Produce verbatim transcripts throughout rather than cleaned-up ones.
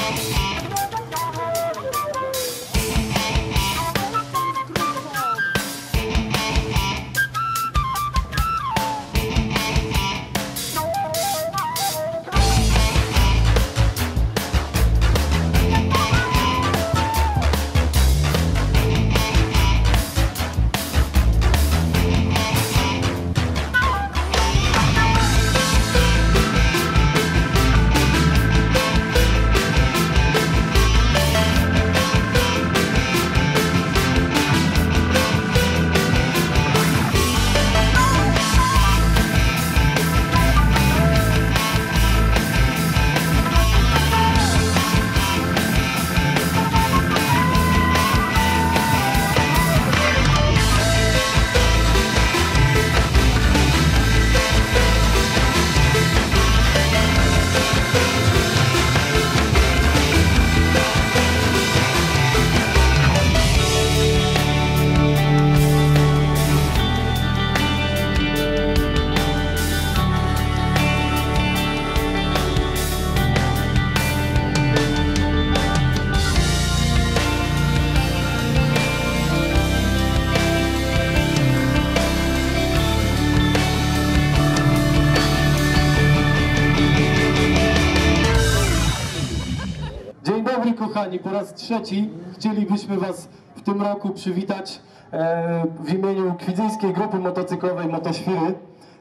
Kochani, po raz trzeci chcielibyśmy Was w tym roku przywitać e, w imieniu Kwidzyńskiej Grupy Motocyklowej Motoświry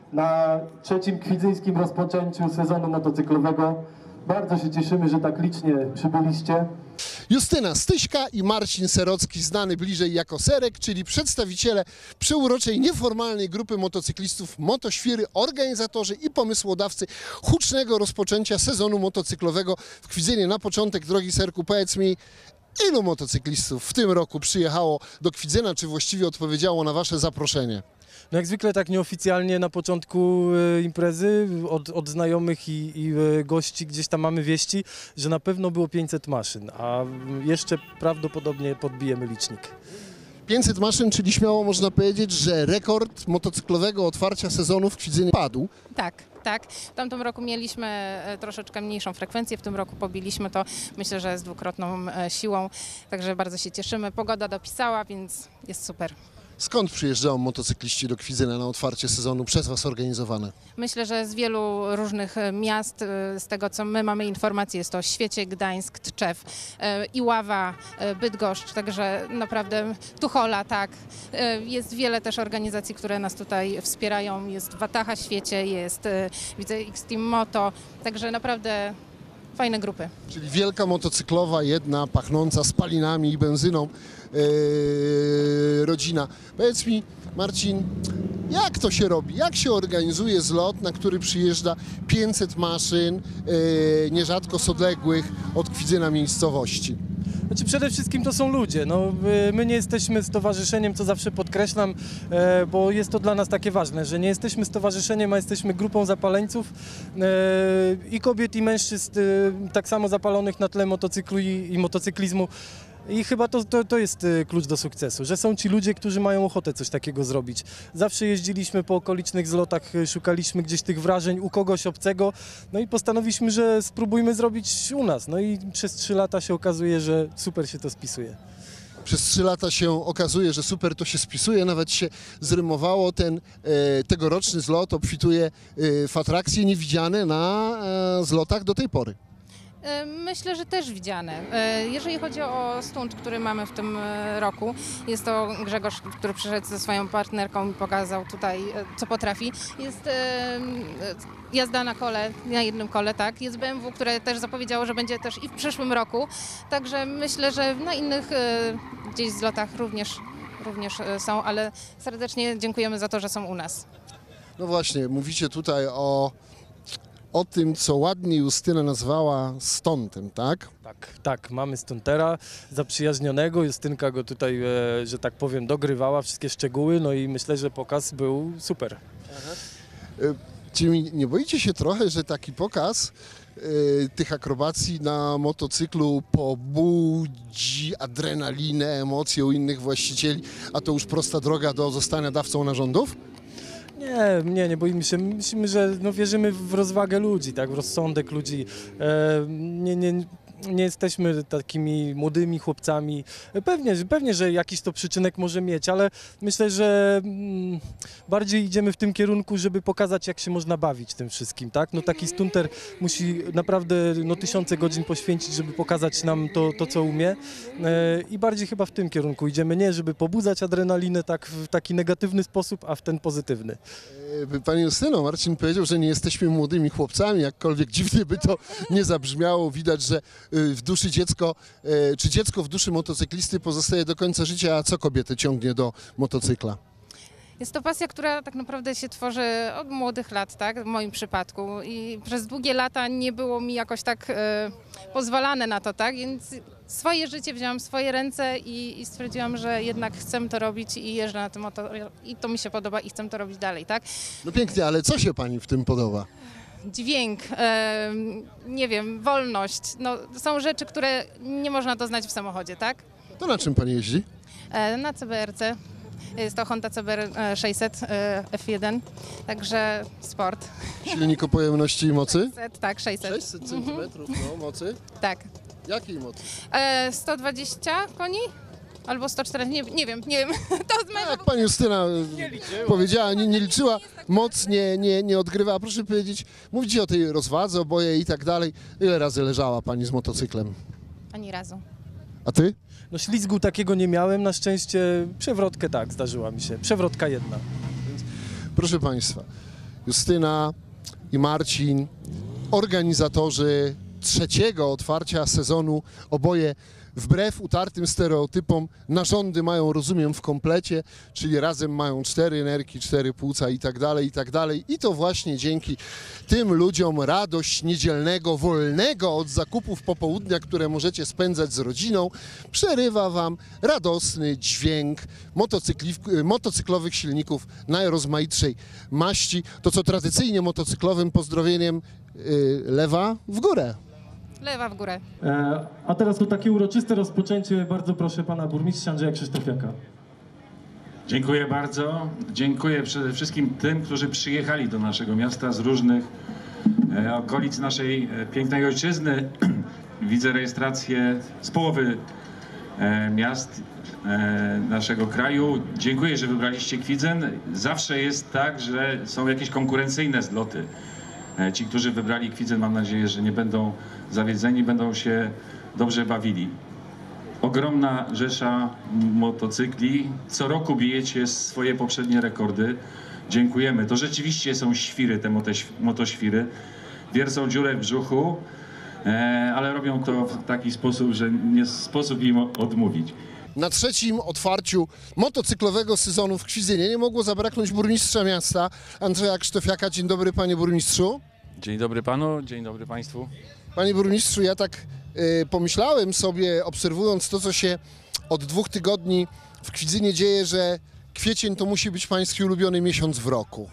na trzecim kwidzyńskim rozpoczęciu sezonu motocyklowego. Bardzo się cieszymy, że tak licznie przybyliście. Justyna Styśka i Marcin Serocki, znany bliżej jako Serek, czyli przedstawiciele przeuroczej nieformalnej grupy motocyklistów Motoświry, organizatorzy i pomysłodawcy hucznego rozpoczęcia sezonu motocyklowego w Kwidzynie. Na początek, drogi Serku, powiedz mi, ilu motocyklistów w tym roku przyjechało do Kwidzyna, czy właściwie odpowiedziało na wasze zaproszenie? No jak zwykle tak nieoficjalnie na początku e, imprezy od, od znajomych i, i e, gości gdzieś tam mamy wieści, że na pewno było pięćset maszyn, a jeszcze prawdopodobnie podbijemy licznik. pięćset maszyn, czyli śmiało można powiedzieć, że rekord motocyklowego otwarcia sezonu w Kwidzynie padł. Tak, tak. W tamtym roku mieliśmy troszeczkę mniejszą frekwencję, w tym roku pobiliśmy to, myślę, że z dwukrotną siłą, także bardzo się cieszymy. Pogoda dopisała, więc jest super. Skąd przyjeżdżają motocykliści do Kwidzyna na otwarcie sezonu przez was organizowane? Myślę, że z wielu różnych miast, z tego co my mamy informacje, jest to Świecie, Gdańsk, Tczew, Iława, Bydgoszcz, także naprawdę Tuchola, tak. Jest wiele też organizacji, które nas tutaj wspierają, jest Wataha Świecie, jest, widzę, X-Team Moto, także naprawdę fajne grupy. Czyli wielka motocyklowa, jedna pachnąca spalinami i benzyną yy, rodzina. Powiedz mi, Marcin, jak to się robi? Jak się organizuje zlot, na który przyjeżdża pięćset maszyn, yy, nierzadko z odległych od Kwidzyna miejscowości? Znaczy przede wszystkim to są ludzie. No, my nie jesteśmy stowarzyszeniem, co zawsze podkreślam, bo jest to dla nas takie ważne, że nie jesteśmy stowarzyszeniem, a jesteśmy grupą zapaleńców i kobiet, i mężczyzn tak samo zapalonych na tle motocyklu i, i motocyklizmu. I chyba to, to, to jest klucz do sukcesu, że są ci ludzie, którzy mają ochotę coś takiego zrobić. Zawsze jeździliśmy po okolicznych zlotach, szukaliśmy gdzieś tych wrażeń u kogoś obcego, no i postanowiliśmy, że spróbujmy zrobić u nas. No i przez trzy lata się okazuje, że super się to spisuje. Przez trzy lata się okazuje, że super to się spisuje, nawet się zrymowało. Ten e, tegoroczny zlot obfituje e, w atrakcje niewidziane na e, zlotach do tej pory. Myślę, że też widziane. Jeżeli chodzi o stunt, który mamy w tym roku, jest to Grzegorz, który przyszedł ze swoją partnerką i pokazał tutaj, co potrafi. Jest jazda na kole, na jednym kole, tak. Jest B M W, które też zapowiedziało, że będzie też i w przyszłym roku. Także myślę, że na innych gdzieś zlotach również, również są, ale serdecznie dziękujemy za to, że są u nas. No właśnie, mówicie tutaj o o tym, co ładnie Justyna nazwała stontem, tak? Tak, tak, mamy stontera zaprzyjaźnionego, Justynka go tutaj, e, że tak powiem, dogrywała wszystkie szczegóły, no i myślę, że pokaz był super. Aha. E, czy nie boicie się trochę, że taki pokaz e, tych akrobacji na motocyklu pobudzi adrenalinę, emocje u innych właścicieli, a to już prosta droga do zostania dawcą narządów? Nie, nie, nie boimy się. Myślimy, że no, wierzymy w rozwagę ludzi, tak, w rozsądek ludzi. E, nie, nie, nie jesteśmy takimi młodymi chłopcami. Pewnie, że- pewnie, że jakiś to przyczynek może mieć, ale myślę, że mm, bardziej idziemy w tym kierunku, żeby pokazać, jak się można bawić tym wszystkim, tak? No taki stunter musi naprawdę no, tysiące godzin poświęcić, żeby pokazać nam to, to co umie e, i bardziej chyba w tym kierunku idziemy, nie żeby pobudzać adrenalinę tak w taki negatywny sposób, a w ten pozytywny. E, Pani Justyno, Marcin powiedział, że nie jesteśmy młodymi chłopcami, jakkolwiek dziwnie by to nie zabrzmiało. Widać, że y, w duszy dziecko, e, czy dziecko w duszy motocyklisty pozostaje do końca życia, a co kobietę ciągnie do motocykla? Jest to pasja, która tak naprawdę się tworzy od młodych lat, tak, w moim przypadku i przez długie lata nie było mi jakoś tak e, pozwalane na to, tak, więc swoje życie wzięłam w swoje ręce i, i stwierdziłam, że jednak chcę to robić i jeżdżę na tym motor i to mi się podoba i chcę to robić dalej, tak. No pięknie, ale co się Pani w tym podoba? Dźwięk, e, nie wiem, wolność, no są rzeczy, które nie można doznać w samochodzie, tak. To na czym Pani jeździ? E, na C B R C. Jest to Honda C B R sześćset e, F jeden, także sport. Silnik o pojemności i mocy? Set, tak, sześćset. sześćset centymetrów, no, mocy. Tak. Jakiej mocy? E, sto dwadzieścia koni? Albo sto czterdzieści, nie, nie wiem, nie wiem. To z mojego... Jak Pani Justyna powiedziała, nie, nie liczyła, moc nie, nie, nie odgrywa. A proszę powiedzieć, mówicie o tej rozwadze, oboje i tak dalej. Ile razy leżała Pani z motocyklem? Ani razu. A Ty? No ślizgu takiego nie miałem, na szczęście przewrotkę tak zdarzyła mi się, przewrotka jedna. Proszę Państwa, Justyna i Marcin, organizatorzy trzeciego otwarcia sezonu, oboje wbrew utartym stereotypom narządy mają, rozumiem, w komplecie, czyli razem mają cztery nerki, cztery płuca i tak dalej, i tak dalej. I to właśnie dzięki tym ludziom radość niedzielnego, wolnego od zakupów popołudnia, które możecie spędzać z rodziną, przerywa Wam radosny dźwięk motocykli- motocyklowych silników najrozmaitszej maści. To co tradycyjnie motocyklowym pozdrowieniem yy, lewa w górę. Lewa w górę. E, a teraz to takie uroczyste rozpoczęcie, bardzo proszę pana burmistrza Andrzeja Krzysztofiaka. Dziękuję bardzo. Dziękuję przede wszystkim tym, którzy przyjechali do naszego miasta z różnych e, okolic naszej e, pięknej ojczyzny. Widzę rejestrację z połowy e, miast e, naszego kraju. Dziękuję, że wybraliście Kwidzen. Zawsze jest tak, że są jakieś konkurencyjne zloty. E, ci, którzy wybrali Kwidzen, mam nadzieję, że nie będą zawiedzeni, będą się dobrze bawili. Ogromna rzesza motocykli. Co roku bijecie swoje poprzednie rekordy. Dziękujemy. To rzeczywiście są świry, te motoświry. Wiercą dziurę w brzuchu, e, ale robią to w taki sposób, że nie sposób im odmówić. Na trzecim otwarciu motocyklowego sezonu w Kwidzynie nie mogło zabraknąć burmistrza miasta Andrzeja Krzysztofiaka. Dzień dobry, panie burmistrzu. Dzień dobry panu, dzień dobry państwu. Panie burmistrzu, ja tak y, pomyślałem sobie, obserwując to, co się od dwóch tygodni w Kwidzynie dzieje, że kwiecień to musi być pański ulubiony miesiąc w roku.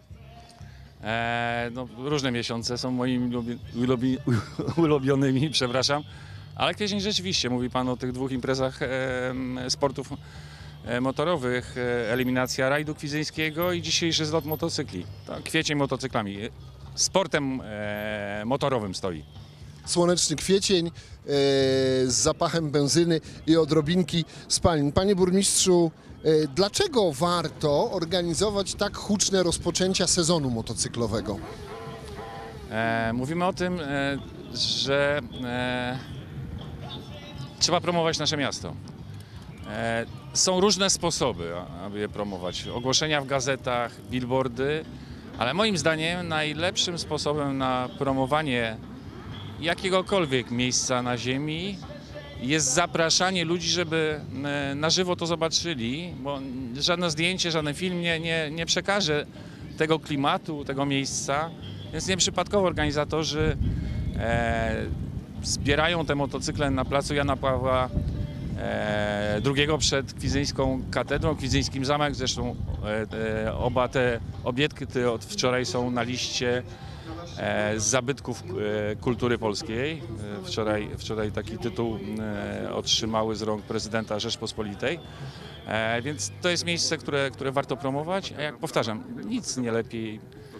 E, no, różne miesiące są moimi ulubi, ulubi, ulubionymi, przepraszam. Ale kwiecień rzeczywiście, mówi pan o tych dwóch imprezach e, sportów e, motorowych, e, eliminacja rajdu kwidzyńskiego i dzisiejszy zlot motocykli. To kwiecień motocyklami, sportem e, motorowym stoi. Słoneczny kwiecień e, z zapachem benzyny i odrobinki spalin. Panie burmistrzu, e, dlaczego warto organizować tak huczne rozpoczęcia sezonu motocyklowego? E, mówimy o tym, e, że e, trzeba promować nasze miasto. E, są różne sposoby, aby je promować. Ogłoszenia w gazetach, billboardy, ale moim zdaniem najlepszym sposobem na promowanie jakiegokolwiek miejsca na ziemi jest zapraszanie ludzi, żeby na żywo to zobaczyli, bo żadne zdjęcie, żaden film nie, nie, nie przekaże tego klimatu, tego miejsca, więc nieprzypadkowo organizatorzy e, zbierają te motocykle na placu Jana Pawła e, drugiego przed Kwidzyńską Katedrą, Kwidzyńskim Zamek. Zresztą e, e, oba te obiekty od wczoraj są na liście e, z zabytków e, kultury polskiej. E, wczoraj, wczoraj taki tytuł e, otrzymały z rąk prezydenta Rzeczpospolitej. E, więc to jest miejsce, które, które warto promować, a jak powtarzam, nic nie lepiej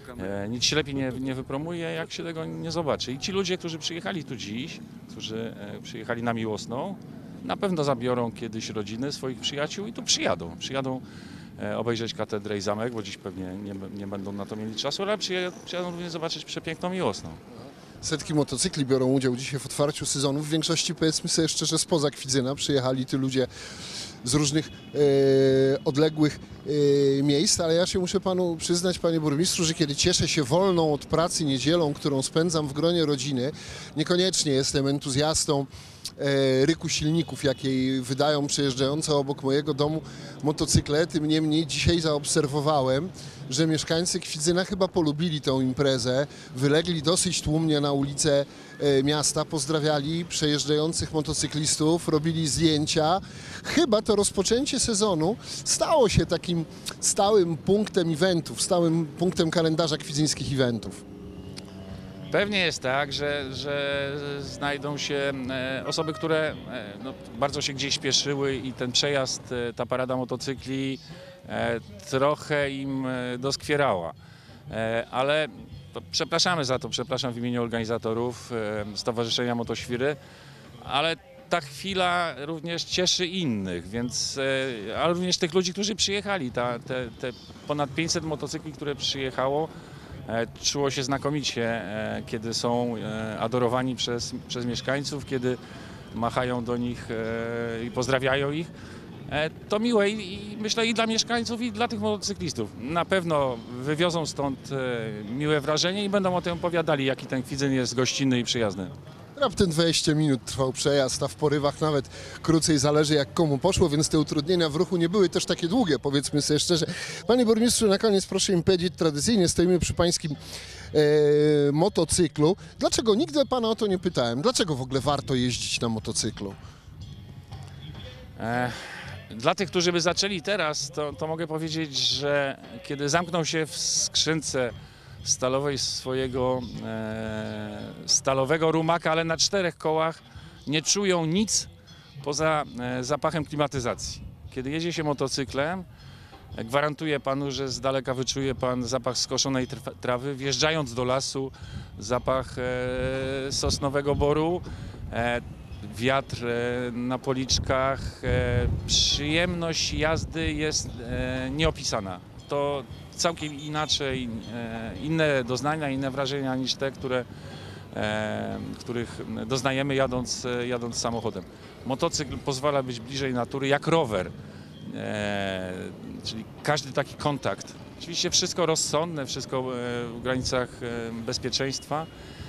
E, nic się lepiej nie, nie wypromuje, jak się tego nie zobaczy. I ci ludzie, którzy przyjechali tu dziś, którzy e, przyjechali na Miłosną, na pewno zabiorą kiedyś rodziny swoich przyjaciół i tu przyjadą. Przyjadą e, obejrzeć katedrę i zamek, bo dziś pewnie nie, nie będą na to mieli czasu, ale przyjadą, przyjadą również zobaczyć przepiękną Miłosną. Setki motocykli biorą udział dzisiaj w otwarciu sezonu. W większości, powiedzmy sobie szczerze, spoza Kwidzyna przyjechali tu ludzie z różnych e, odległych e, miejsc, ale ja się muszę panu przyznać, panie burmistrzu, że kiedy cieszę się wolną od pracy niedzielą, którą spędzam w gronie rodziny, niekoniecznie jestem entuzjastą e, ryku silników, jakiej wydają przejeżdżające obok mojego domu motocykle. Tym niemniej dzisiaj zaobserwowałem, że mieszkańcy Kwidzyna chyba polubili tę imprezę, wylegli dosyć tłumnie na ulice e, miasta, pozdrawiali przejeżdżających motocyklistów, robili zdjęcia. Chyba to rozpoczęcie sezonu stało się takim stałym punktem eventów, stałym punktem kalendarza kwidzyńskich eventów. Pewnie jest tak, że, że znajdą się e, osoby, które e, no, bardzo się gdzieś śpieszyły i ten przejazd, e, ta parada motocykli e, trochę im e, doskwierała. E, ale to przepraszamy za to, przepraszam w imieniu organizatorów e, Stowarzyszenia Motoświry, ale ta chwila również cieszy innych, więc, e, ale również tych ludzi, którzy przyjechali. Ta, te, te ponad pięćset motocykli, które przyjechało, E, czuło się znakomicie, e, kiedy są e, adorowani przez, przez mieszkańców, kiedy machają do nich e, i pozdrawiają ich. E, to miłe i, i myślę i dla mieszkańców, i dla tych motocyklistów. Na pewno wywiozą stąd e, miłe wrażenie i będą o tym opowiadali, jaki ten Kwidzyn jest gościnny i przyjazny. Raptem dwadzieścia minut trwał przejazd, a w porywach nawet krócej, zależy jak komu poszło, więc te utrudnienia w ruchu nie były też takie długie, powiedzmy sobie szczerze. Panie burmistrzu, na koniec proszę mi powiedzieć, tradycyjnie stoimy przy pańskim e, motocyklu. Dlaczego? Nigdy pana o to nie pytałem. Dlaczego w ogóle warto jeździć na motocyklu? E, dla tych, którzy by zaczęli teraz, to, to mogę powiedzieć, że kiedy zamkną się w skrzynce stalowej swojego e, stalowego rumaka, ale na czterech kołach, nie czują nic poza e, zapachem klimatyzacji. Kiedy jedzie się motocyklem, e, gwarantuję panu, że z daleka wyczuje pan zapach skoszonej trawy. Wjeżdżając do lasu, zapach e, sosnowego boru, e, wiatr e, na policzkach. E, przyjemność jazdy jest e, nieopisana. To całkiem inaczej, e, inne doznania, inne wrażenia niż te, które, e, których doznajemy jadąc, jadąc samochodem. Motocykl pozwala być bliżej natury jak rower, e, czyli każdy taki kontakt. Oczywiście wszystko rozsądne, wszystko w granicach bezpieczeństwa.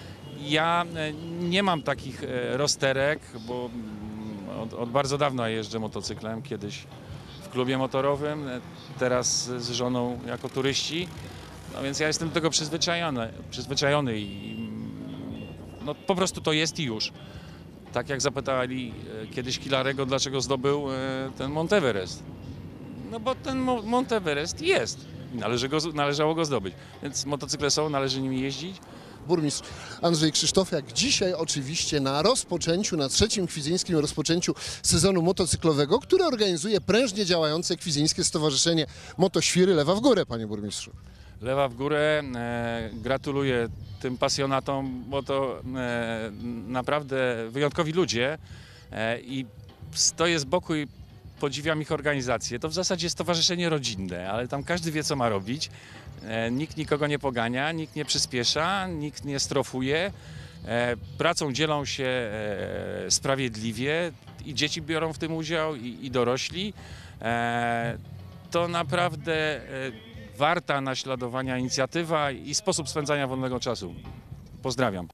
Ja nie mam takich rozterek, bo od, od bardzo dawna jeżdżę motocyklem, kiedyś w klubie motorowym, teraz z żoną jako turyści, no więc ja jestem do tego przyzwyczajony, przyzwyczajony i no po prostu to jest i już. Tak jak zapytali kiedyś Kilarego, dlaczego zdobył ten Monteverest. No bo ten Monteverest jest i należy go, należało go zdobyć, więc motocykle są, należy nimi jeździć. Burmistrz Andrzej Krzysztofiak dzisiaj oczywiście na rozpoczęciu, na trzecim kwidzyńskim rozpoczęciu sezonu motocyklowego, który organizuje prężnie działające kwidzyńskie Stowarzyszenie Motoświry. Lewa w górę, panie burmistrzu. Lewa w górę. E, gratuluję tym pasjonatom, bo to e, naprawdę wyjątkowi ludzie e, i stoję z boku i podziwiam ich organizację. To w zasadzie stowarzyszenie rodzinne, ale tam każdy wie, co ma robić. E, nikt nikogo nie pogania, nikt nie przyspiesza, nikt nie strofuje. E, pracą dzielą się e, sprawiedliwie i dzieci biorą w tym udział i, i dorośli. E, to naprawdę e, warta naśladowania inicjatywa i sposób spędzania wolnego czasu. Pozdrawiam.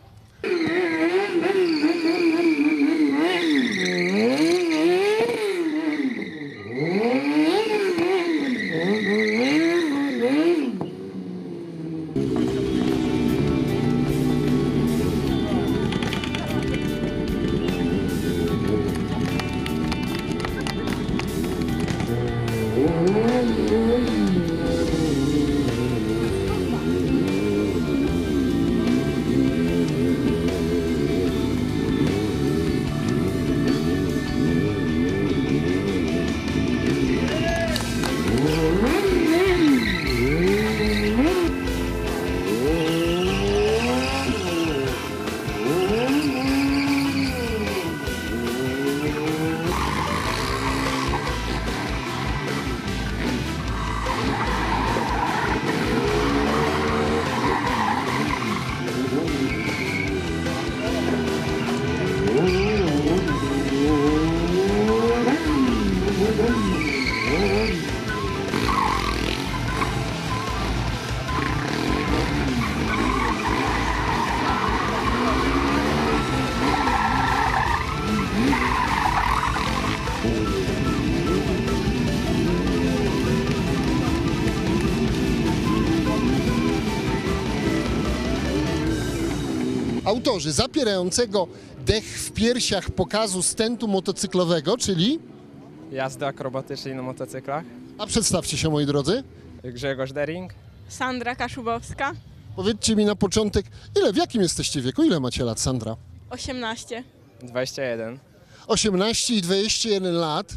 Autorzy zapierającego dech w piersiach pokazu stentu motocyklowego, czyli... Jazdy akrobatycznej na motocyklach. A przedstawcie się, moi drodzy. Grzegorz Dering. Sandra Kaszubowska, Powiedzcie mi na początek, ile, w jakim jesteście wieku? Ile macie lat, Sandra? osiemnaście. dwadzieścia jeden. osiemnaście i dwadzieścia jeden lat,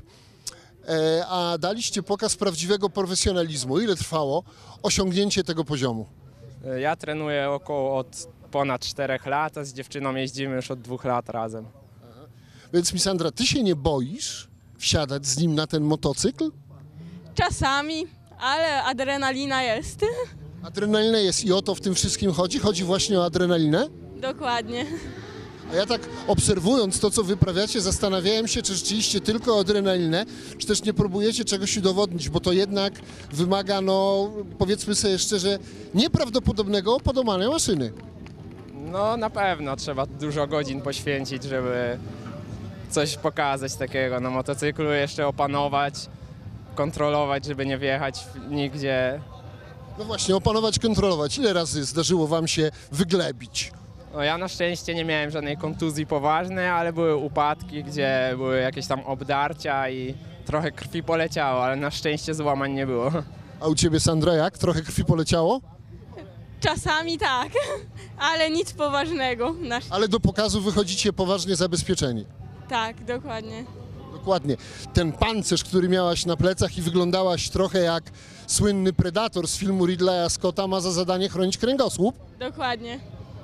e, a daliście pokaz prawdziwego profesjonalizmu. Ile trwało osiągnięcie tego poziomu? Ja trenuję około od ponad czterech lat, a z dziewczyną jeździmy już od dwóch lat razem. Więc mi, Sandra, ty się nie boisz wsiadać z nim na ten motocykl? Czasami, ale adrenalina jest. Adrenalina jest i o to w tym wszystkim chodzi? Chodzi właśnie o adrenalinę? Dokładnie. A ja tak obserwując to, co wyprawiacie, zastanawiałem się, czy rzeczywiście tylko o adrenalinę, czy też nie próbujecie czegoś udowodnić, bo to jednak wymaga, no powiedzmy sobie szczerze, nieprawdopodobnego opanowania maszyny. No na pewno trzeba dużo godzin poświęcić, żeby coś pokazać takiego na motocyklu, jeszcze opanować, kontrolować, żeby nie wjechać nigdzie. No właśnie, opanować, kontrolować. Ile razy zdarzyło wam się wyglebić? No ja na szczęście nie miałem żadnej kontuzji poważnej, ale były upadki, gdzie były jakieś tam obdarcia i trochę krwi poleciało, ale na szczęście złamań nie było. A u ciebie, Sandra, jak? Trochę krwi poleciało? Czasami tak, ale nic poważnego. Na szcz- Ale do pokazu wychodzicie poważnie zabezpieczeni. Tak, dokładnie. Dokładnie. Ten pancerz, który miałaś na plecach i wyglądałaś trochę jak słynny Predator z filmu Ridleya Scotta, ma za zadanie chronić kręgosłup. Dokładnie.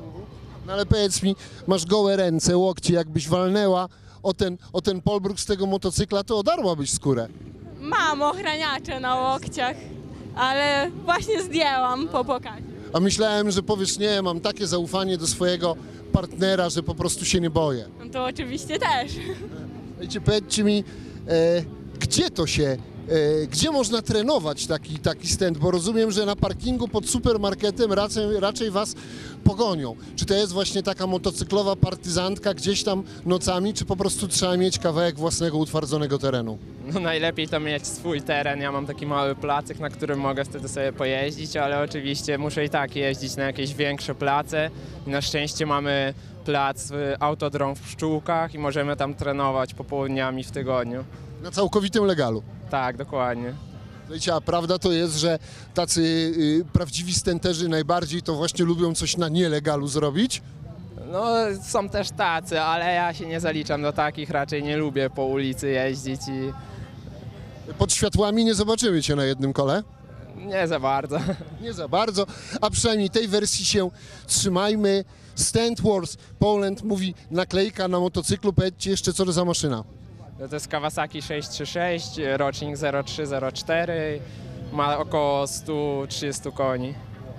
No ale powiedz mi, masz gołe ręce, łokcie, jakbyś walnęła o ten, o ten polbruk z tego motocykla, to odarłabyś skórę. Mam ochraniacze na łokciach, ale właśnie zdjęłam po pokazie. A myślałem, że powiesz, nie, mam takie zaufanie do swojego partnera, że po prostu się nie boję. No to oczywiście też. Słuchajcie, powiedzcie mi, e, gdzie to się, e, gdzie można trenować taki, taki stand, bo rozumiem, że na parkingu pod supermarketem raczej, raczej was pogonią. Czy to jest właśnie taka motocyklowa partyzantka gdzieś tam nocami, czy po prostu trzeba mieć kawałek własnego utwardzonego terenu? No najlepiej to mieć swój teren, ja mam taki mały placyk, na którym mogę wtedy sobie pojeździć, ale oczywiście muszę i tak jeździć na jakieś większe place. I na szczęście mamy plac y, Autodrom w Pszczółkach i możemy tam trenować popołudniami w tygodniu. Na całkowitym legalu. Tak, dokładnie. Słuchajcie, a prawda to jest, że tacy y, prawdziwi stenterzy najbardziej to właśnie lubią coś na nielegalu zrobić? No są też tacy, ale ja się nie zaliczam do takich, raczej nie lubię po ulicy jeździć i Pod światłami nie zobaczymy cię na jednym kole? nie za bardzo. Nie za bardzo, a przynajmniej tej wersji się trzymajmy. Stand Wars Poland mówi naklejka na motocyklu, powiedzcie jeszcze co to za maszyna. To jest Kawasaki sześćset trzydzieści sześć, rocznik zero trzy zero cztery, ma około sto trzydzieści koni.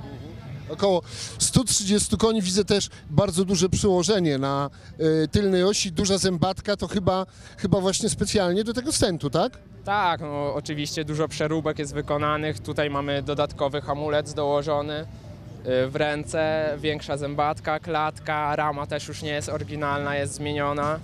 Około sto trzydzieści koni, widzę też bardzo duże przyłożenie na y, tylnej osi, duża zębatka, to chyba, chyba właśnie specjalnie do tego stentu, tak? Tak, no, oczywiście dużo przeróbek jest wykonanych. Tutaj mamy dodatkowy hamulec dołożony y, w ręce, większa zębatka, klatka, rama też już nie jest oryginalna, jest zmieniona.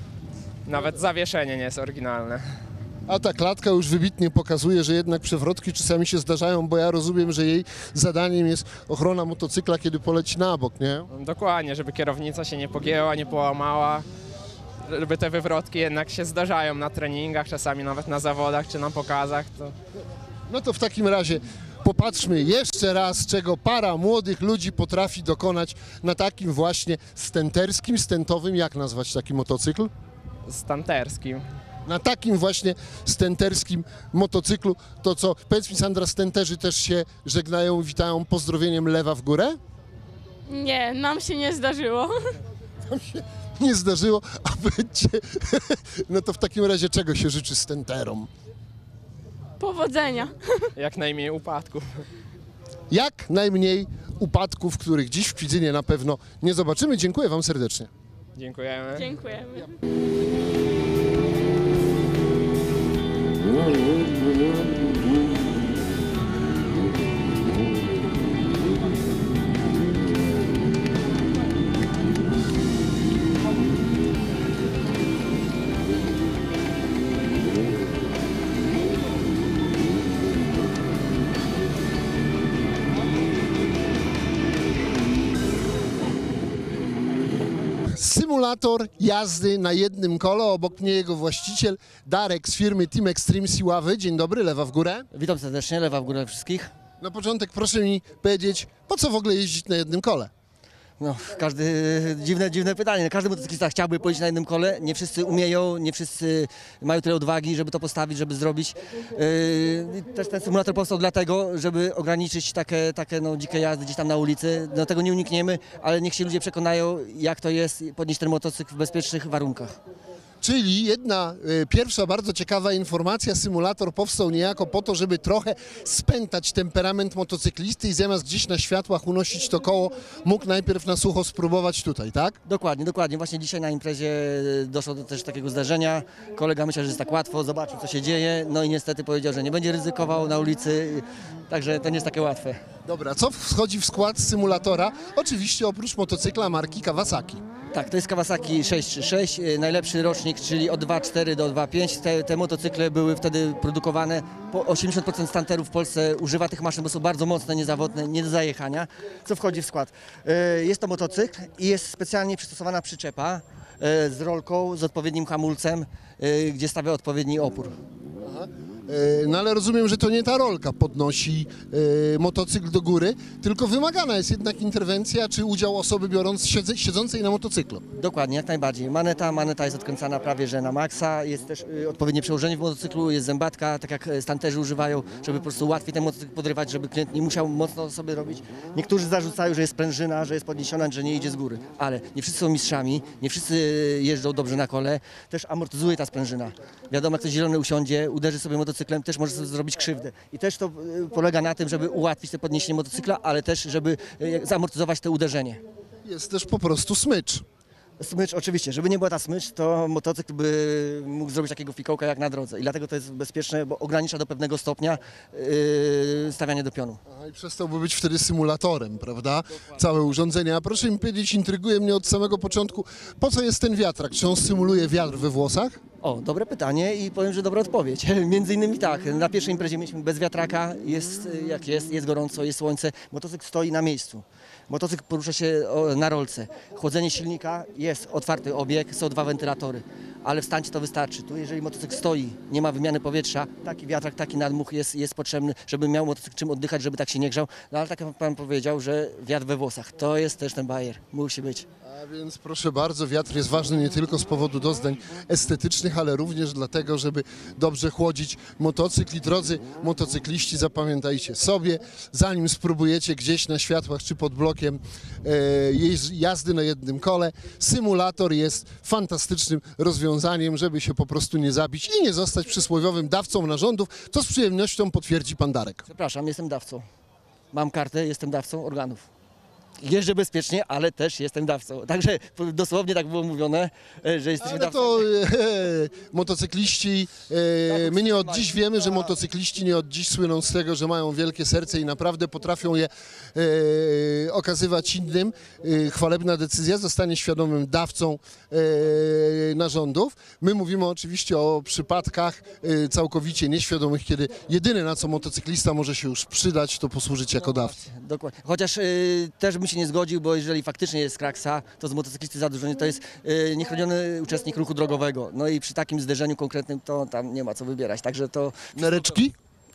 Nawet zawieszenie nie jest oryginalne. A ta klatka już wybitnie pokazuje, że jednak przewrotki czasami się zdarzają, bo ja rozumiem, że jej zadaniem jest ochrona motocykla, kiedy poleci na bok, nie? Dokładnie, żeby kierownica się nie pogięła, nie połamała. Żeby te wywrotki jednak się zdarzają na treningach, czasami nawet na zawodach czy na pokazach. To... No to w takim razie popatrzmy jeszcze raz, czego para młodych ludzi potrafi dokonać na takim właśnie stenterskim, stentowym, jak nazwać taki motocykl? Stanterskim. Na takim właśnie stenterskim motocyklu, to co, powiedz mi Sandra, stenterzy też się żegnają, witają pozdrowieniem lewa w górę? Nie, nam się nie zdarzyło. Nie zdarzyło, a powiedzcie, no to w takim razie czego się życzy stenterom? Powodzenia. Jak najmniej upadków. Jak najmniej upadków, których dziś w Kwidzynie na pewno nie zobaczymy. Dziękuję wam serdecznie. Dziękujemy. Dziękujemy. Symulator jazdy na jednym kole, obok mnie jego właściciel Darek z firmy Team Extreme z Iławy. Dzień dobry, lewa w górę. Witam serdecznie, lewa w górę wszystkich. Na początek proszę mi powiedzieć, po co w ogóle jeździć na jednym kole? No, każdy, dziwne, dziwne pytanie. Każdy motocyklista chciałby pojeździć na jednym kole. Nie wszyscy umieją, nie wszyscy mają tyle odwagi, żeby to postawić, żeby zrobić. Yy, też ten symulator powstał dlatego, żeby ograniczyć takie, takie no, dzikie jazdy gdzieś tam na ulicy. No, tego nie unikniemy, ale niech się ludzie przekonają, jak to jest podnieść ten motocykl w bezpiecznych warunkach. Czyli jedna y, pierwsza bardzo ciekawa informacja, symulator powstał niejako po to, żeby trochę spętać temperament motocyklisty i zamiast gdzieś na światłach unosić to koło, mógł najpierw na sucho spróbować tutaj, tak? Dokładnie, dokładnie. Właśnie dzisiaj na imprezie doszło do też takiego zdarzenia. Kolega myślał, że jest tak łatwo, zobaczył co się dzieje, no i niestety powiedział, że nie będzie ryzykował na ulicy, także to nie jest takie łatwe. Dobra, co wchodzi w skład symulatora? Oczywiście oprócz motocykla marki Kawasaki. Tak, to jest Kawasaki sześć trzy sześć, y, najlepszy rocznik, czyli od dwa cztery do dwa pięć. Te, te motocykle były wtedy produkowane, po osiemdziesiąt procent stanterów w Polsce używa tych maszyn, bo są bardzo mocne, niezawodne, nie do zajechania. Co wchodzi w skład? Y, Jest to motocykl i jest specjalnie przystosowana przyczepa y, z rolką, z odpowiednim hamulcem, y, gdzie stawia odpowiedni opór. E, No ale rozumiem, że to nie ta rolka podnosi e, motocykl do góry, tylko wymagana jest jednak interwencja czy udział osoby biorąc, siedze, siedzącej na motocyklu. Dokładnie, jak najbardziej. Maneta, maneta jest odkręcana prawie że na maksa, jest też y, odpowiednie przełożenie w motocyklu, jest zębatka, tak jak y, stanterzy używają, żeby po prostu łatwiej ten motocykl podrywać, żeby klient nie musiał mocno sobie robić. Niektórzy zarzucają, że jest sprężyna, że jest podniesiona, że nie idzie z góry, ale nie wszyscy są mistrzami, nie wszyscy jeżdżą dobrze na kole, też amortyzuje ta sprężyna. Wiadomo, jak ktoś zielony usiądzie, uderzy sobie motocyklem, też może sobie zrobić krzywdę. I też to y, polega na tym, żeby ułatwić to podniesienie motocykla, ale też, żeby y, zamortyzować to uderzenie. Jest też po prostu smycz. Smycz, oczywiście, żeby nie była ta smycz, to motocykl by mógł zrobić takiego fikołka jak na drodze i dlatego to jest bezpieczne, bo ogranicza do pewnego stopnia yy, stawianie do pionu. Aha, i przestałby być wtedy symulatorem, prawda? Całe urządzenie. A proszę mi powiedzieć, intryguje mnie od samego początku, po co jest ten wiatrak? Czy on symuluje wiatr we włosach? O, dobre pytanie i powiem, że dobra odpowiedź. Między innymi tak, na pierwszej imprezie mieliśmy bez wiatraka, jest jak jest, jest gorąco, jest słońce, motocykl stoi na miejscu. Motocykl porusza się o, na rolce. Chłodzenie silnika, jest otwarty obieg, są dwa wentylatory, ale w stancie to wystarczy. Tu jeżeli motocykl stoi, nie ma wymiany powietrza, taki wiatrak, taki nadmuch jest, jest potrzebny, żeby miał motocykl czym oddychać, żeby tak się nie grzał. No ale tak jak pan powiedział, że wiatr we włosach, to jest też ten bajer, musi być. A więc proszę bardzo, wiatr jest ważny nie tylko z powodu doznań estetycznych, ale również dlatego, żeby dobrze chłodzić motocykl. I drodzy motocykliści, zapamiętajcie sobie, zanim spróbujecie gdzieś na światłach czy pod blokiem e, jeź- jazdy na jednym kole, symulator jest fantastycznym rozwiązaniem, żeby się po prostu nie zabić i nie zostać przysłowiowym dawcą narządów, co z przyjemnością potwierdzi pan Darek. Przepraszam, jestem dawcą. Mam kartę, jestem dawcą organów. Jeżdżę bezpiecznie, ale też jestem dawcą. Także dosłownie tak było mówione, e, że jesteśmy Ale dawcą. to e, motocykliści, e, my nie od dziś wiemy, że motocykliści nie od dziś słyną z tego, że mają wielkie serce i naprawdę potrafią je e, okazywać innym. E, chwalebna decyzja, zostanie świadomym dawcą e, narządów. My mówimy oczywiście o przypadkach e, całkowicie nieświadomych, kiedy jedyne na co motocyklista może się już przydać, to posłużyć jako dawca. Dokładnie. Chociaż y, też bym się nie zgodził, bo jeżeli faktycznie jest kraksa, to z motocyklisty za dużo, to jest y, niechroniony uczestnik ruchu drogowego. No i przy takim zderzeniu konkretnym to tam nie ma co wybierać. Także to, Nereczki?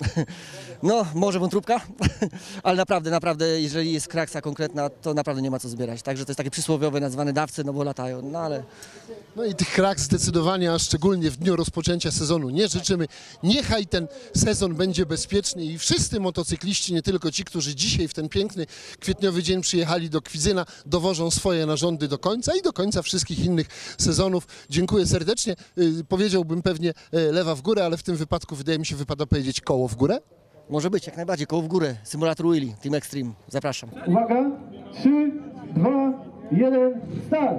no może wątróbka, ale naprawdę, naprawdę, jeżeli jest kraksa konkretna, to naprawdę nie ma co zbierać. Także to jest takie przysłowiowe nazwane dawcy, no bo latają, no ale... No i tych kraks zdecydowanie, a szczególnie w dniu rozpoczęcia sezonu nie życzymy. Niechaj ten sezon będzie bezpieczny i wszyscy motocykliści, nie tylko ci, którzy dzisiaj w ten piękny kwietniowy dzień przyjechali do Kwidzyna, dowożą swoje narządy do końca i do końca wszystkich innych sezonów. Dziękuję serdecznie. Yy, powiedziałbym pewnie yy, lewa w górę, ale w tym wypadku wydaje mi się wypada powiedzieć koło w górę. Może być, jak najbardziej, koło w górę. Symulator Willy, Team Extreme. Zapraszam. Uwaga, trzy, dwa, jeden, start!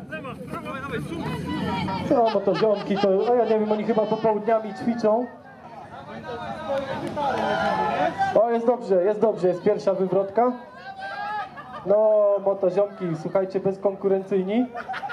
No, no to ziomki, to, a ja nie wiem, oni chyba popołudniami ćwiczą. O, jest dobrze, jest dobrze, jest pierwsza wywrotka. No, moto ziomki, słuchajcie, bezkonkurencyjni.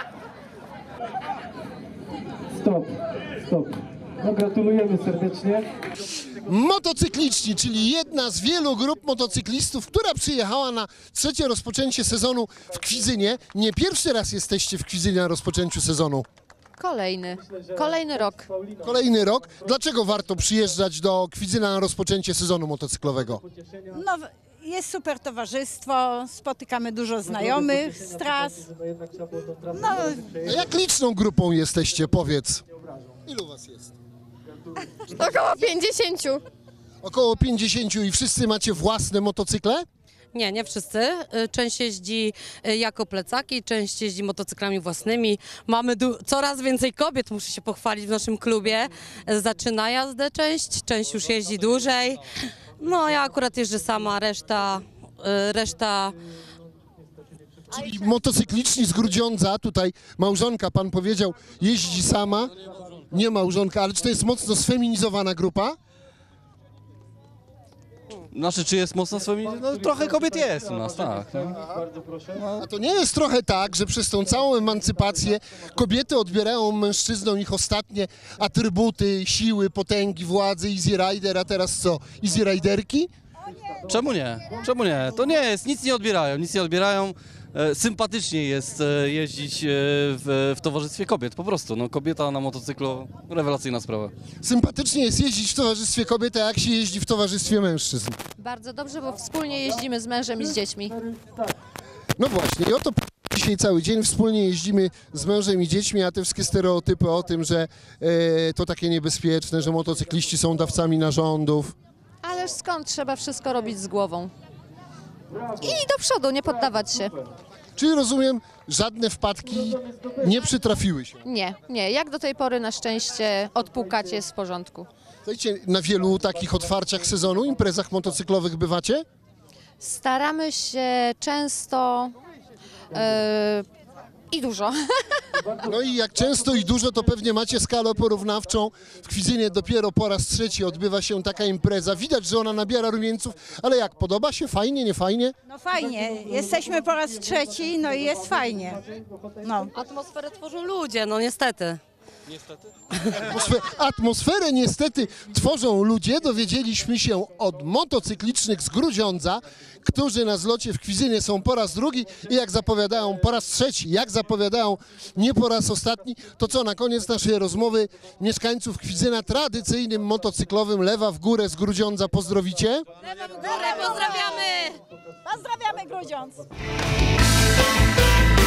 Stop, stop. No, gratulujemy serdecznie. Motocykliczni, czyli jedna z wielu grup motocyklistów, która przyjechała na trzecie rozpoczęcie sezonu w Kwidzynie. Nie pierwszy raz jesteście w Kwidzynie na rozpoczęciu sezonu. Kolejny, kolejny rok. Kolejny rok. Dlaczego warto przyjeżdżać do Kwidzyna na rozpoczęcie sezonu motocyklowego? No, jest super towarzystwo, spotykamy dużo znajomych z tras. No, A jak liczną grupą jesteście, powiedz? Ilu was jest? Około pięćdziesięciu. Około pięćdziesięciu i wszyscy macie własne motocykle? Nie, nie wszyscy. Y, Część jeździ y, jako plecaki, część jeździ motocyklami własnymi. Mamy du- coraz więcej kobiet, muszę się pochwalić, w naszym klubie. Y, Zaczyna jazdę część, część już jeździ dłużej. No ja akurat jeżdżę sama, reszta, y, reszta Czyli motocykliczni z Grudziądza, tutaj małżonka, pan powiedział, jeździ sama. Nie małżonka, ale czy to jest mocno sfeminizowana grupa? Znaczy, czy jest mocno swoimi? No trochę kobiet jest u nas, tak. A to nie jest trochę tak, że przez tą całą emancypację kobiety odbierają mężczyznom ich ostatnie atrybuty, siły, potęgi, władzy, Easy Rider, a teraz co? Easy Riderki? Czemu nie? Czemu nie? To nie jest, nic nie odbierają, nic nie odbierają. E, Sympatycznie jest e, jeździć e, w, w towarzystwie kobiet, po prostu. No, kobieta na motocyklu, rewelacyjna sprawa. Sympatycznie jest jeździć w towarzystwie kobiet, a jak się jeździ w towarzystwie mężczyzn? Bardzo dobrze, bo wspólnie jeździmy z mężem i z dziećmi. No właśnie, i oto dzisiaj cały dzień wspólnie jeździmy z mężem i dziećmi, a te wszystkie stereotypy o tym, że e, to takie niebezpieczne, że motocykliści są dawcami narządów. Ależ skąd trzeba wszystko robić z głową? I do przodu, nie poddawać się. Czyli rozumiem, żadne wpadki nie przytrafiły się. Nie, nie, jak do tej pory na szczęście odpukać jest w porządku. Słuchajcie, na wielu takich otwarciach sezonu, imprezach motocyklowych bywacie? Staramy się często yy, i dużo. No i jak często i dużo, to pewnie macie skalę porównawczą. W Kwidzynie dopiero po raz trzeci odbywa się taka impreza. Widać, że ona nabiera rumieńców, ale jak, podoba się? Fajnie, nie fajnie? no fajnie, jesteśmy po raz trzeci, no i jest fajnie. No. atmosferę tworzą ludzie, no niestety. Atmosfe- Atmosferę niestety tworzą ludzie, dowiedzieliśmy się od motocyklicznych z Grudziądza, którzy na zlocie w Kwidzynie są po raz drugi i jak zapowiadają po raz trzeci, jak zapowiadają nie po raz ostatni, to co na koniec naszej rozmowy mieszkańców Kwidzyna tradycyjnym motocyklowym Lewa w górę z Grudziądza pozdrowicie? Lewa w górę, pozdrawiamy! Pozdrawiamy Grudziądz!